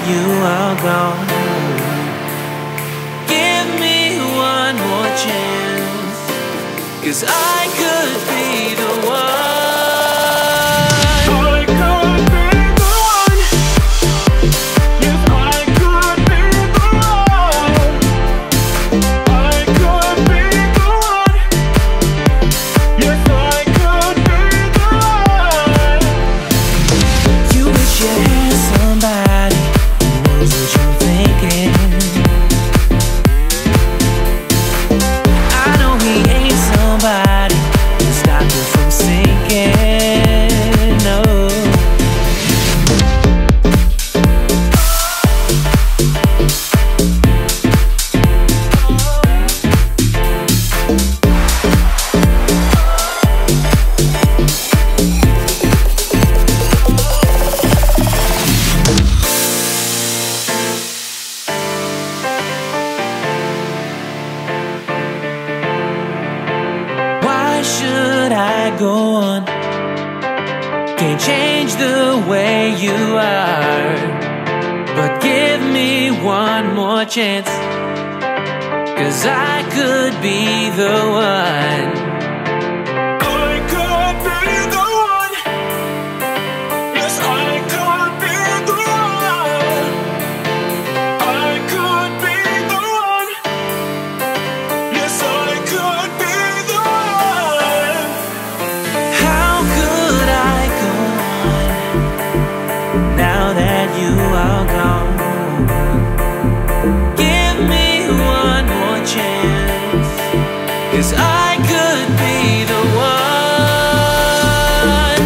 you are gone. Give me one more chance, 'cause I could be the one. Chance, 'cause I could be the one. I could be the one. Yes, I could be the one. I could be the one. Yes, I could be the one. How could I go on now that you are gone? Chance, 'cause I could be the one.